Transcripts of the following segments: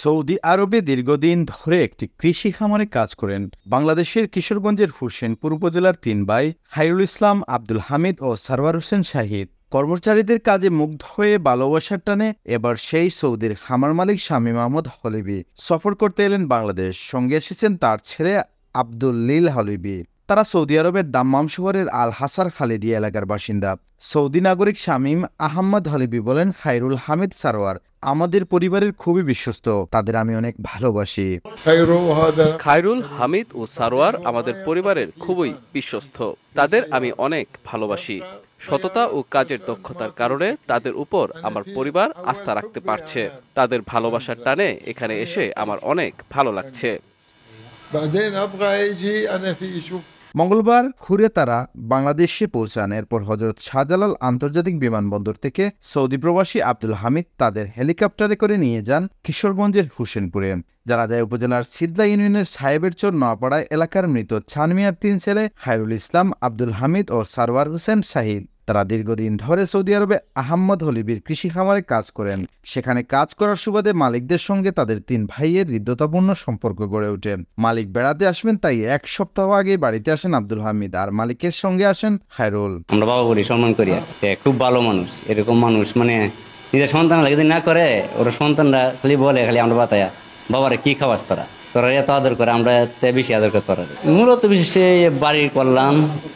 Saudi আরবে দীর্ঘদিন ধরে একটি কৃষি খামারে কাজ করেন বাংলাদেশের কিশোরগঞ্জের হোসেনপুর উপজেলার ৩ ভাই খায়রুল ইসলাম, আব্দুল হামিদ ও সারওয়ার হোসেন শাহিদ। কর্মচারীদের কাজে মুগ্ধ হয়ে ভালোবাসার টানে এবার সেই সৌদির খামার মালিক শামীম আহমদ হলিবি সফর করতে এলেন বাংলাদেশ। সঙ্গে এসেছেন তার ছেলে আব্দুল লীল হলিবি। তারা সৌদি আরবের দাম্মাম শহরের আল হাসার খালিদিয়া এলাকার বাসিন্দা। সৌদি নাগরিক শামীম আহমদ হলিবি বলেন, খায়রুল হামিদ সারওয়ার আমাদের পরিবারের খুবই বিশ্বস্ত, তাদের আমি অনেক ভালোবাসি। খায়রুল হামিদ ও সারওয়ার আমাদের পরিবারের খুবই বিশ্বস্ত, তাদের আমি অনেক ভালোবাসি। সততা ও কাজের দক্ষতার কারণে তাদের উপর আমার পরিবার আস্থা রাখতে পারছে। তাদের ভালোবাসার টানে এখানে এসে আমার অনেক ভালো লাগছে। মঙ্গলবার ঘুরে তারা বাংলাদেশে পৌঁছান। এরপর হযরত শাহজালাল আন্তর্জাতিক বিমানবন্দর থেকে সৌদি প্রবাসী আব্দুল হামিদ তাদের হেলিকপ্টারে করে নিয়ে যান কিশোরগঞ্জের হোসেনপুরে। জানা যায়, উপজেলার সিদলা ইউনিয়নের সাহেবেরচর নোয়াপাড়া এলাকার মৃত ছানমিয়ার ৩ ছেলে খায়রুল ইসলাম, আব্দুল হামিদ ও সারওয়ার হোসেন শাহিদ। তারা দীর্ঘদিন ধরে সৌদি আরবে আহমদ হলিবির কৃষি খামারে কাজ করেন। সেখানে কাজ করার সুবাদে মালিকদের সঙ্গে তাদের ৩ ভাইয়ের হৃদ্যতাপূর্ণ সম্পর্ক গড়ে ওঠে। মালিক বেড়াতে আসবেন, তাই ১ সপ্তাহ আগে বাড়িতে আসেন আব্দুল হামিদ, আর মালিকের সঙ্গে আসেন খায়রুল। আমরা বাবা বলি, সম্মান করি, খুব ভালো মানুষ। এরকম মানুষ মানে নিজের সন্তান লাগে না করে, ওরা সন্তানরা খালি বলে, খালি আমরা বাতায়া বাবারে কি খাওয়াস তোরা, তোরা এত আদর করে, আমরা বেশি আদর করে তোরা। মূলত বিশেষে বাড়ি করলাম,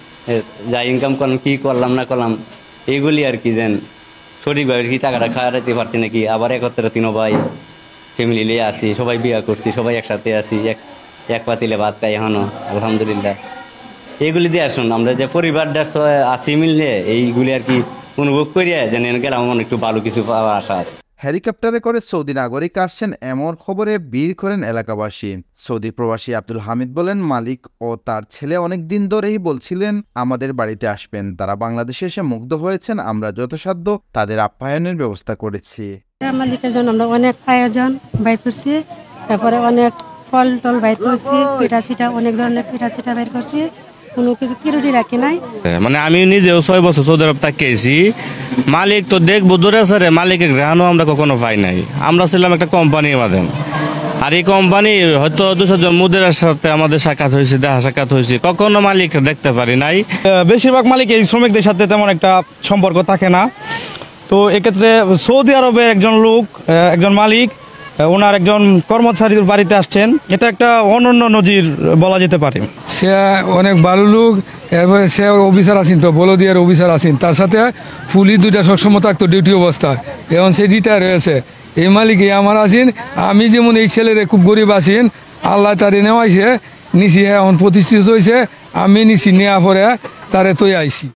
যা ইনকাম করলাম, কি করলাম না করলাম এইগুলি আর কি, যেন সঠিকভাবে কি টাকাটা খাওয়াতে পারছি নাকি। আবার একত্রে ৩ ভাই ফ্যামিলি নিয়ে আসি, সবাই বিয়ে করছি, সবাই একসাথে আছি, এক পাতিলে ভাত খাই এখনো আলহামদুলিল্লাহ। এইগুলি দিয়ে আসুন আমরা যে পরিবারটা আছি মিললে এইগুলি আর কি অনুভব করিয়া যেন গেলাম, একটু ভালো কিছু পাওয়ার আশা আছে। হেলিকপ্টারে করে সৌদি নাগরিক আসছেন এমন খবরে ভিড় করেন এলাকাবাসী। সৌদি প্রবাসী আব্দুল হামিদ বলেন, মালিক ও তার ছেলে অনেক দিন ধরেই বলছিলেন আমাদের বাড়িতে আসবেন। তারা বাংলাদেশে এসে মুগ্ধ হয়েছেন। আমরা যথাসাধ্য তাদের আপ্যায়নের ব্যবস্থা করেছি। মালিকের জন্য আমরা অনেক আয়োজন বাইর করছি, তারপরে অনেক ফল টল বাইর করছি, পিঠা চিঠা, অনেক ধরনের পিঠা চিঠা বাইর করছি, কোনো কিছু কিরুটি রাখি নাই। মানে আমি নিজেও 6 বছর সৌদি আরব থাকিয়েছি। মালিক তো দেখবো দূরে সারে, মালিকের গ্রহণও আমরা কখনো পাই নাই। আমরা ছিলাম একটা কোম্পানির মাধ্যমে, আর এই কোম্পানি হয়তো 200 জন মুদিরের সাথে আমাদের সাক্ষাৎ হয়েছে, দেখা সাক্ষাৎ হয়েছে, কখনো মালিক দেখতে পারি নাই। বেশিরভাগ মালিক এই শ্রমিকদের সাথে তেমন একটা সম্পর্ক থাকে না। তো এক্ষেত্রে সৌদি আরবের একজন লোক, একজন মালিক ওনার একজন কর্মচারীর বাড়িতে আসছেন, এটা একটা অনন্য নজির বলা যেতে পারে। সে অনেক ভালো লোক। এরপরে সে অফিসার আছেন, তো বলদিয়ার অফিসার আছেন, তার সাথে পুলিশ 2টা সবসময় থাকতো ডিউটি অবস্থায়। এখন সে রিটায়ার হয়েছে। এই মালিক আমার আছেন। আমি যেমন এই ছেলেরে খুব গরিব আছেন, আল্লাহ তারে নেওয়াইছে, নিচি এখন প্রতিষ্ঠিত হয়েছে। আমি নিচি নেওয়া পরে তারে তৈ আইছি।